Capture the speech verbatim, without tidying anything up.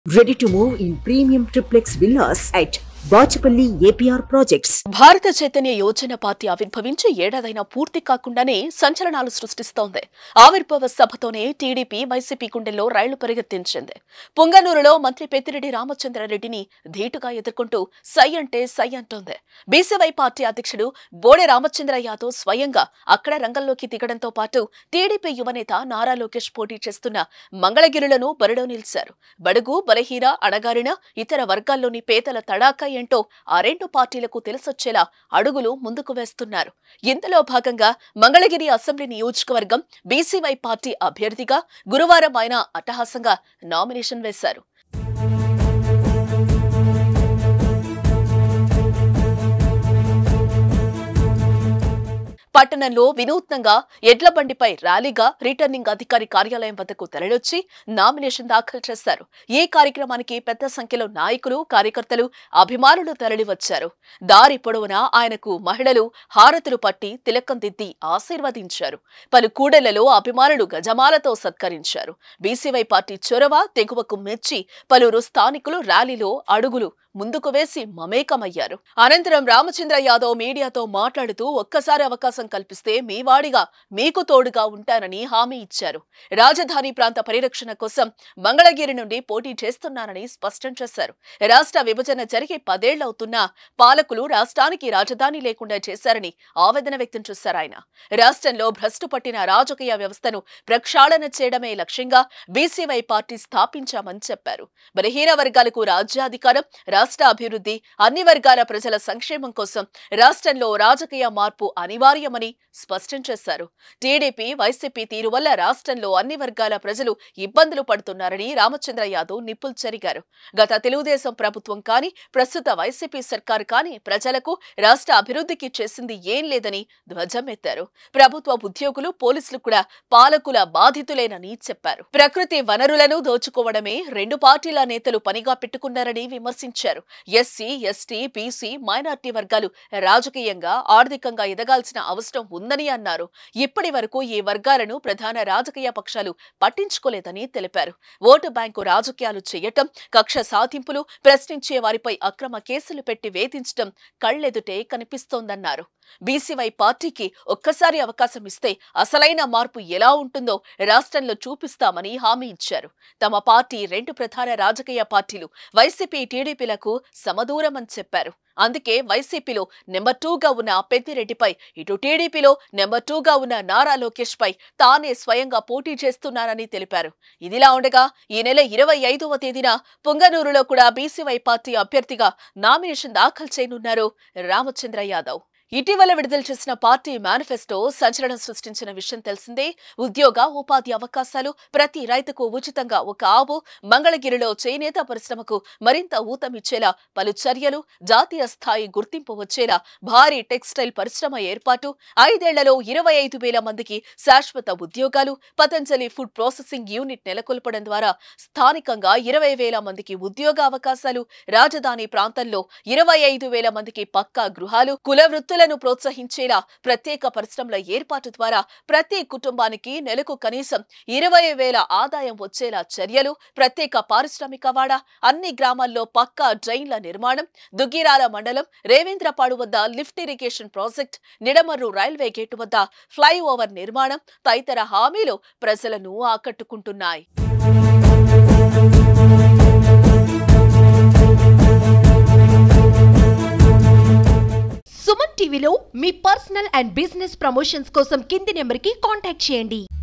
Ready to move in premium triplex villas at Bachapalli A P R Projects. భారత Chaitanya Yojana party ఆవిర్భవించి ఏడాదైనా పూర్తి కాకుండానే సంచలనాలు సృష్టిస్తోంది. ఆవిర్భావ సభతోనే టీడీపీ వైసీపీ గుండెల్లో రైళ్లు పరిగెత్తించింది. పుంగనూరులో మంత్రి పెద్దిరెడ్డి రామచంద్రారెడ్డిని ధీటుగా ఎదుర్కొంటూ సై అంటే సై అంటోంది. బీసీవై పార్టీ అధ్యక్షుడు బోడే రామచంద్ర యాదవ్ స్వయంగా అక్కడ రంగంలోకి దిగడంతో పాటు టీడీపీ యువనేత నారా లోకేష్ పోటీ చేస్తున్న మంగళగిరులను బరిలో నిలిచారు. బడుగు బలహీన అణగారిన ఇతర వర్గాల్లోని పేదల తడాకా ఏంటో ఆ రెండు పార్టీలకు తెలిసొచ్చేలా అడుగులు ముందుకు వేస్తున్నారు. ఇందులో భాగంగా మంగళగిరి అసెంబ్లీ నియోజకవర్గం బీసీవై పార్టీ అభ్యర్థిగా గురువారం ఆయన అట్టహాసంగా నామినేషన్ వేశారు. పట్టణంలో వినూత్నంగా ఎడ్ల బండిపై ర్యాలీగా రిటర్నింగ్ అధికారి కార్యాలయం వద్దకు తరలివచ్చి నామినేషన్ దాఖలు చేశారు. ఈ కార్యక్రమానికి పెద్ద సంఖ్యలో నాయకులు, కార్యకర్తలు, అభిమానులు తరలివచ్చారు. దారి పొడవునా ఆయనకు మహిళలు హారతులు పట్టి తిలకం దిద్ది ఆశీర్వదించారు. పలు కూడళ్లలో అభిమానులు గజమాలతో సత్కరించారు. బీసీవై పార్టీ చొరవ తెగువకు మెచ్చి పలువురు స్థానికులు ర్యాలీలో అడుగులు ముందుకు వేసి మమేకమయ్యారు. అనంతరం రామచంద్ర యాదవ్ మీడియాతో మాట్లాడుతూ ఒక్కసారి అవకాశం కల్పిస్తే మీ వాడిగా మీకు తోడుగా ఉంటానని హామీ ఇచ్చారు. రాజధాని ప్రాంత పరిరక్షణ కోసం మంగళగిరి నుండి పోటీ చేస్తున్నానని స్పష్టం చేశారు. రాష్ట్ర విభజన జరిగి పదేళ్లవుతున్నా పాలకులు రాష్ట్రానికి రాజధాని లేకుండా చేశారని ఆవేదన వ్యక్తం చేశారు. ఆయన రాష్ట్రంలో భ్రష్టు పట్టిన రాజకీయ వ్యవస్థను ప్రక్షాళన చేయడమే లక్ష్యంగా బీసీవై పార్టీ స్థాపించామని చెప్పారు. బలహీన వర్గాలకు రాజ్యాధికారం, రాష్ట్ర అభివృద్ధి, అన్ని వర్గాల ప్రజల సంక్షేమం కోసం రాష్ట్రంలో రాజకీయ మార్పు అనివార్యమని స్పష్టం చేశారు. టీడీపీ, వైసీపీ తీరు వల్ల రాష్ట్రంలో అన్ని వర్గాల ప్రజలు ఇబ్బందులు పడుతున్నారని రామచంద్ర యాదవ్ నిప్పులు చెరిగారు. గత తెలుగుదేశం ప్రభుత్వం కానీ, ప్రస్తుత వైసీపీ సర్కారు కానీ ప్రజలకు, రాష్ట్ర అభివృద్ధికి చేసింది ఏం లేదని ధ్వజమెత్తారు. ప్రభుత్వ ఉద్యోగులు, పోలీసులు కూడా పాలకుల బాధితులేనని చెప్పారు. ప్రకృతి వనరులను దోచుకోవడమే రెండు పార్టీల నేతలు పనిగా పెట్టుకున్నారని విమర్శించారు. ఎస్సీ, ఎస్టీ, బీసీ, మైనార్టీ వర్గాలు రాజకీయంగా, ఆర్థికంగా ఎదగాల్సిన అవసరం ఉందని అన్నారు. ఇప్పటి వరకు ఈ వర్గాలను ప్రధాన రాజకీయ పక్షాలు పట్టించుకోలేదని తెలిపారు. ఓటు బ్యాంకు రాజకీయాలు చేయటం, కక్ష సాధింపులు, ప్రశ్నించే వారిపై అక్రమ కేసులు పెట్టి వేధించడం కళ్లెదుటే కనిపిస్తోందన్నారు. బీసీవై పార్టీకి ఒక్కసారి అవకాశం ఇస్తే అసలైన మార్పు ఎలా ఉంటుందో రాష్ట్రంలో చూపిస్తామని హామీ ఇచ్చారు. తమ పార్టీ రెండు ప్రధాన రాజకీయ పార్టీలు వైసీపీ, టీడీపీలకు సమదూరమని చెప్పారు. అందుకే వైసీపీలో నెంబర్ టూగా ఉన్న పెద్దిరెడ్డిపై, ఇటు టీడీపీలో నెంబర్ టూగా ఉన్న నారా లోకేష్ పై తానే స్వయంగా పోటీ చేస్తున్నానని తెలిపారు. ఇదిలా ఉండగా ఈ నెల ఇరవై ఐదవ తేదీన పుంగనూరులో కూడా బీసీవై పార్టీ అభ్యర్థిగా నామినేషన్ దాఖలు చేయనున్నారు రామచంద్ర యాదవ్. ఇటీవల విడుదల చేసిన పార్టీ మేనిఫెస్టో సంచలనం సృష్టించిన విషయం తెలిసిందే. ఉద్యోగ, ఉపాధి అవకాశాలు, ప్రతి రైతుకు ఉచితంగా ఒక ఆవు, మంగళగిరిలో చేనేత పరిశ్రమకు మరింత ఊతమిచ్చేలా పలు చర్యలు, జాతీయ స్థాయి గుర్తింపు వచ్చేలా భారీ టెక్స్టైల్ పరిశ్రమ ఏర్పాటు, ఐదేళ్లలో ఇరవై ఐదు వేల మందికి శాశ్వత ఉద్యోగాలు, పతంజలి ఫుడ్ ప్రాసెసింగ్ యూనిట్ నెలకొల్పడం ద్వారా స్థానికంగా ఇరవై వేల మందికి ఉద్యోగ అవకాశాలు, రాజధాని ప్రాంతంలో ఇరవై ఐదు వేల మందికి పక్కా గృహాలు, కుల వృత్తుల ప్రోత్సహించేలా ప్రత్యేక పరిశ్రమల ఏర్పాటు ద్వారా ప్రతి కుటుంబానికి నెలకు కనీసం ఇరవై వేల ఆదాయం వచ్చేలా చర్యలు, ప్రత్యేక పారిశ్రామిక వాడ, అన్ని గ్రామాల్లో పక్కా డ్రైన్ల నిర్మాణం, దుగ్గిరాల మండలం రేవేంద్రపాడు వద్ద lift irrigation project, Nidamarru railway gate వద్ద ఫ్లైఓవర్ నిర్మాణం తదితర హామీలు ప్రజలను ఆకట్టుకుంటున్నాయి. సుమన్ టీవీలో మీ పర్సనల్ అండ్ బిజినెస్ ప్రమోషన్స్ కోసం కింది నెంబర్కి కాంటాక్ట్ చేయండి.